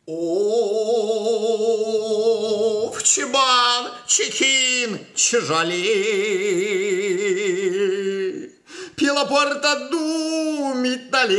Of, ce bani, ce chin, ce jale, pe la poarta dumitale.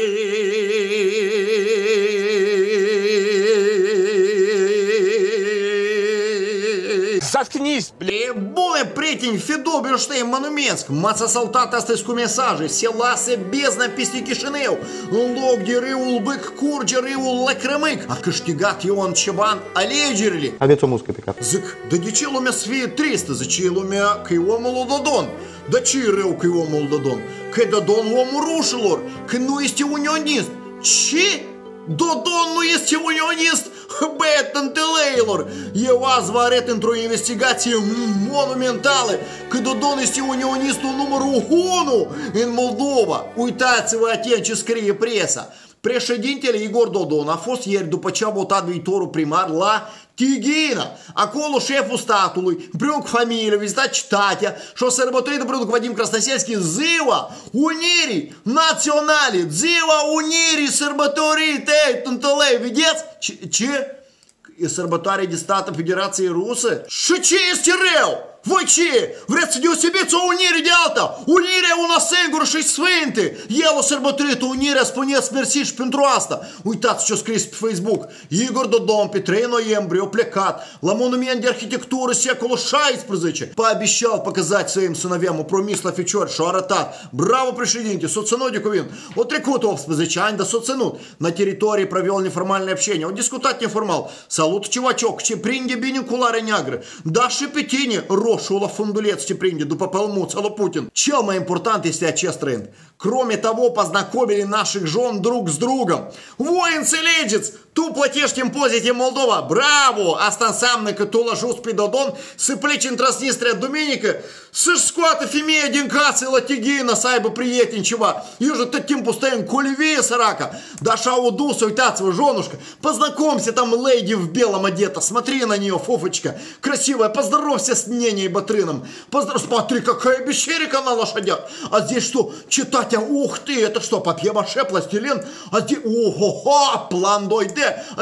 Заткнись, бля! Bune, prieteni, fi dobri, știi, mă numesc. M-ați asaltat astăzi cu mesaje. Se lasă bezna peste Chișinău. În loc de râul Bâc curge râul Lăcrămâc. A câștigat Ion Ceban alegerile. Aveți o muzică pe cap. Zic, dar de ce lumea să fie tristă? Zice lumea că e omul lui Dodon. Dar ce e rău că e omul lui Dodon? Că e Dodon omul rușilor, că nu este unionist. Ce? Dodon nu este unionist? Băiat întâlăilor, eu azi vă arăt într-o investigație monumentală că Dodon este unionistul numărul 1 în Moldova. Uitați-vă atent ce scrie presa. Președintele Igor Dodon a fost ieri după ce a votat viitorul primar la Tighina. Acolo șeful statului, împreună cu familia, a vizitat cetatea și a sărbătorit împreună cu Vadim Krasnoselski Ziua Unirii Naționale. Ziua Unirii sărbătorite, tântălei, vedeți? Ce? E sărbătoare de stat a Federației Rusă? Și ce este rău? Voi ce? Vreți să deosebiți o unire de alta? Unirea una singură și sfântă. El a sărbătorit unirea, spuneți mersi și pentru asta. Uitați ce-a scris pe Facebook. Igor Dodon pe 3 noiembrie a plecat la monument de arhitectură secolul 16. Пообещал показать своим sănăveam, a promis la ficiori și a arătat. Bravo președinte, s-a ținut de cuvânt. O trecut 18 ani, dar s-a ținut. На территории провел неформальное общение. Au discutat neformal. Salut, чувачок, ce prinde bine culoarea neagră. Da și pe tine, roșu la funduleț ce prinde după pălmuța lui Putin. Cel mai important este acest trend. Кроме того, познакомили наших жен друг с другом. Voi înțelegeți? Tu plătești impozite în Moldova. Bravo! Asta înseamnă că tu l-ajuți pe Dodon să pleci în Transnistria duminică, să-și scoată femeia din casă la Tighina, să aibă prieteni ceva. Eu же tot timpul stai în colivie, săraca. Dar așa o dus, uitați-vă, женушка. Познакомься там, леди в белом одета. Смотри на нее, фуфочка. Красивая. Поздоровься с неней Батрыном. Смотри, какая бещерика на лошадях. А здесь что? Читать. Ух ты, это что, папье-маше, пластилин? А здесь, ого-го, план 2D.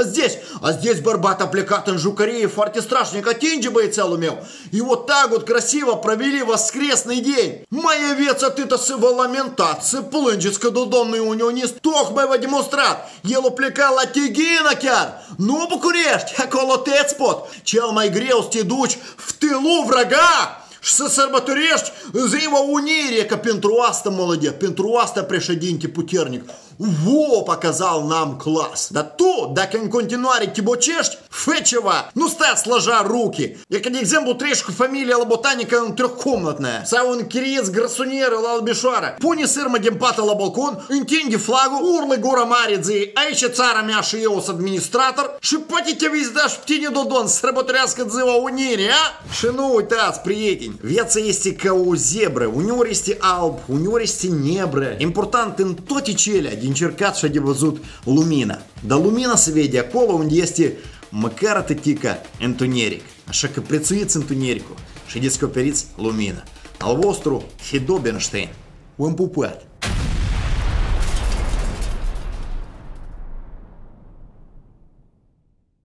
А здесь Барбата плекат în jucărie foarte страшненько. Atinge băiețelul meu. И вот так вот красиво провели воскресный день. Mai aveți atâta să vă lamentați, să plângeți că Dodon nu e unionist. Tocmai v-a demonstrat. El a plecat la Tighina chiar. Nu București, acolo te-ți pot. Cel mai greu să te duci в тылу врага. Și să sărbătorești Ziua Unirii, că pentru asta, молодец, pentru asta președinte puternic. Во, показал нам класс. Да tu, dacă în continuare te bocești, fă ceva. Nu stai sложа руки. E ca de exemplu treci cu familia la botanică în trехкомнатная. Sau în chiriez grăsunieră la Albișoara. Pune sârmă din pată la balcon, întinde flagul, urlă gura mare, zi, aici țara mea și eu sunt administrator și poate te vizita și pe tine Dodon să sărbătorească Ziua Unirii, a? Și nu uitați, prieteni, viața este ca o zebră. Uneori este alb, uneori este nebră. Important în toate cele de încercat și de văzut lumina. Dar lumina se vede acolo unde este măcar atâtică întuneric. Așa că prețuiți întunericul și descoperiți lumina. Al vostru Hido Bernstein. V-am pupat!